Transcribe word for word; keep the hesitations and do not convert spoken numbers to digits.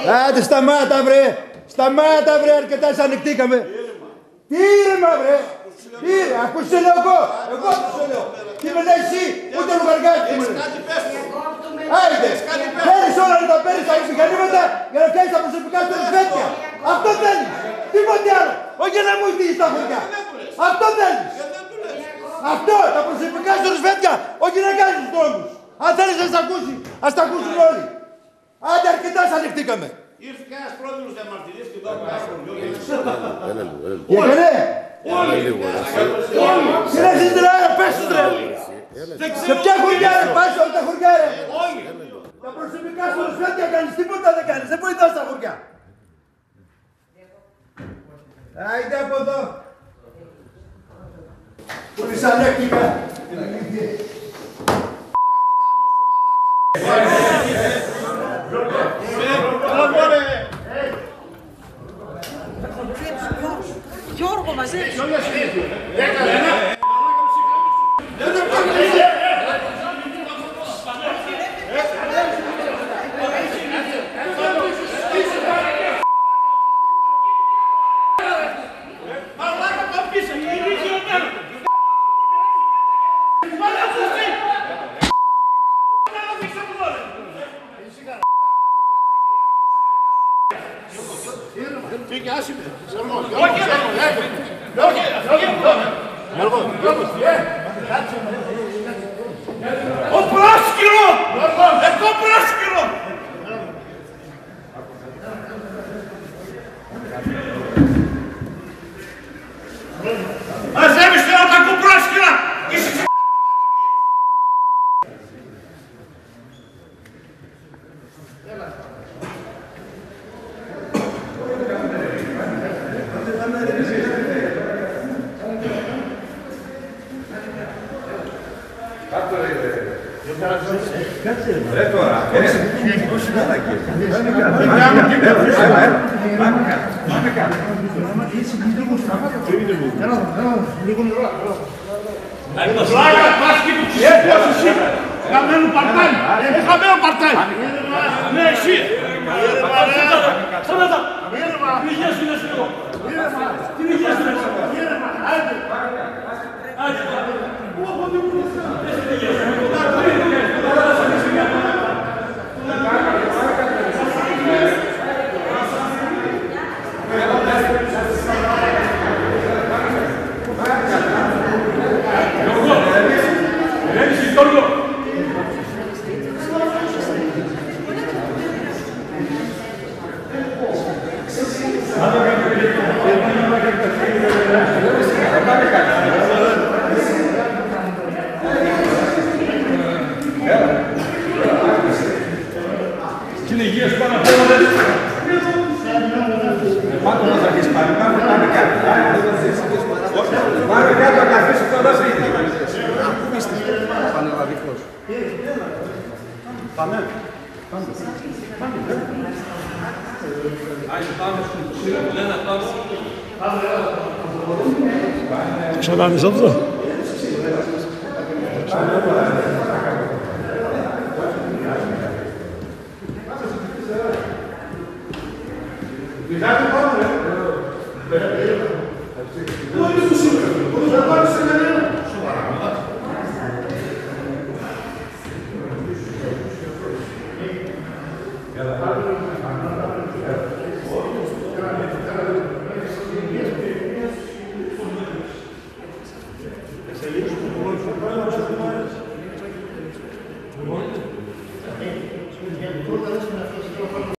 Άντε σταμάτα βρε! Σταμάτα βρε, αρκετά σ' ανοιχτήκαμε. Τι ήρεμα βρε! Ήρε, ακούς σε λέω εγώ! Εγώ ακούς σε λέω! Τι με λέει εσύ, ούτε λουγαριάκι μου λέει! Άιντε! Θέλεις όλα να τα παίρνεις τα μηχανήματα για να κάνεις τα προσωπικά σου ρουσφέτια! Αυτό θέλεις! Τίποτε άλλο! Όχι να μου στείλεις τα χωριά! Αυτό θέλεις! Αυτό! Τα προσωπικά σου ρουσφέτια! Όχι να κάνεις τους δρόμους! Αν θέλεις να σ' ακούσει, ας τα ακούσουν όλοι! Άντε αρκετά σ' ανοιχτήκαμε! Ήρθε κανένας πρόεδρος διαμαρτυρίας και εδώ κάτω. Τι έκανε? Συνέχιζε την αέρα, πες τους ρε! Σε ποια χωριά ρε, πας όλα τα χωριά ρε! Τα προσωπικά σου ρουσφέτια κάνεις, τίποτα δεν κάνεις, δεν βοηθάς τα χωριά! Άιντε από εδώ! Πολυσανέκτικα! Γιώργο, μαζέψου. Ο Πράσικυρο! Εγώ Πράσικυρο! Μαζεύεις τώρα τα κουπράσικυρα! Ρε τώρα, όχι μαλακίες. Πάμε κάτω. Πλάκα, πας και του ξεσπώσεις εσύ. Χαμένο παρτάλι. Χαμένο παρτάλι. Ναι, εσύ. Σταματά. Την υγεία σου είναι λίγο. Την υγεία σου είναι λίγο. Άντε. Άντε. Την υγεία σου πάνω απ' όλα δεν. Πάτε μας αρχίσει πάλι, πάμε πάμε κάτω. Πάμε κάτω να καθίσει τώρα σπίτι. Πού είστε, πανελλαδικός. Πάμε. Πάμε. Πάμε. Άιντε πάμε στον Σύλλο που λένε αυτά. Ξανάδες αυτό. Cuidado com o Não, isso sim. Vamos agora se ganhar. Ela